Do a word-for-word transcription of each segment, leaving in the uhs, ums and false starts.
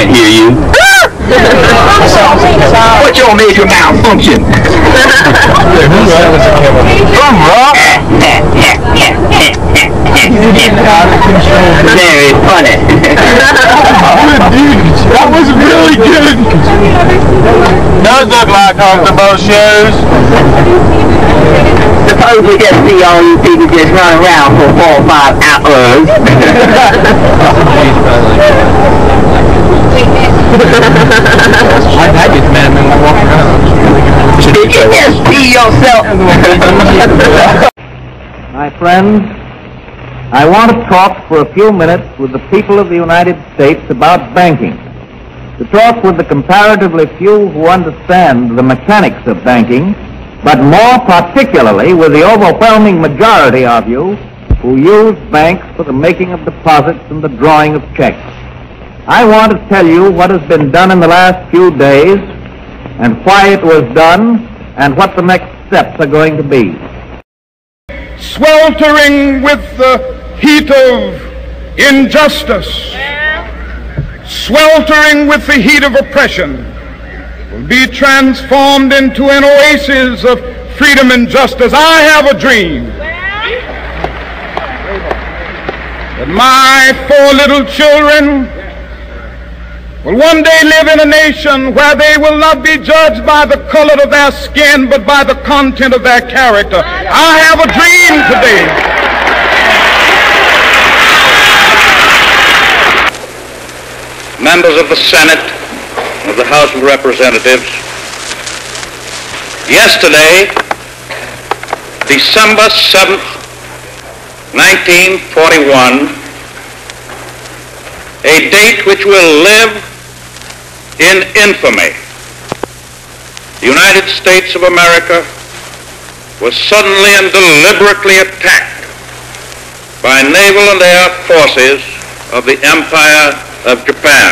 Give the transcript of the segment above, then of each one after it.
can't hear you. What's your major malfunction? From rock? Very funny. That was really good. Those look like comfortable shoes. Suppose we just see all you people just run around for four or five hours. I've had you man when I walk around. Did you just pee yourself? My friends, I want to talk for a few minutes with the people of the United States about banking. To talk with the comparatively few who understand the mechanics of banking, but more particularly with the overwhelming majority of you who use banks for the making of deposits and the drawing of checks. I want to tell you what has been done in the last few days and why it was done and what the next steps are going to be. Sweltering with the heat of injustice, sweltering with the heat of oppression, will be transformed into an oasis of freedom and justice. I have a dream that my four little children will one day live in a nation where they will not be judged by the color of their skin, but by the content of their character. I have a dream today. Members of the Senate, of the House of Representatives, yesterday, December seventh, nineteen forty-one, a date which will live in infamy, the United States of America was suddenly and deliberately attacked by naval and air forces of the Empire of Japan.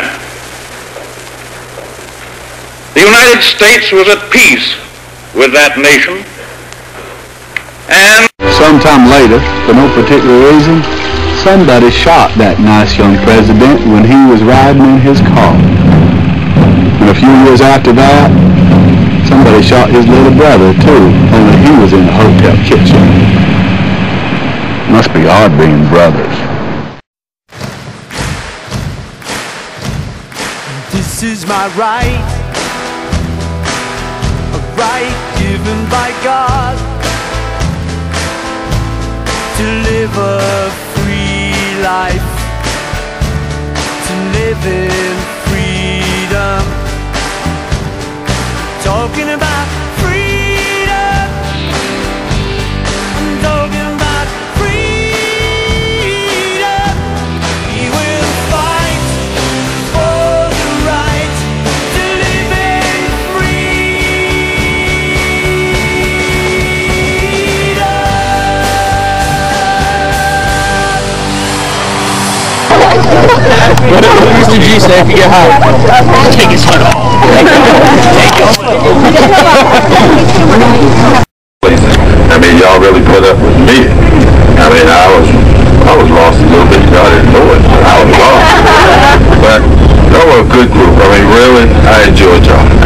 The United States was at peace with that nation, and sometime later, for no particular reason, somebody shot that nice young president when he was riding in his car. And a few years after that, somebody shot his little brother too, only he was in the hotel kitchen. Must be odd being brothers. This is my right, a right given by God to live a free life, to live in freedom. Talking about freedom, I'm talking about freedom. We will fight for the right to live in What did Mister G say if you get high? Take his hood off. I mean, y'all really put up with me. I mean, I was, I was lost a little bit. Y'all didn't know it. I was lost. But y'all were a good group. I mean, really, I enjoyed y'all.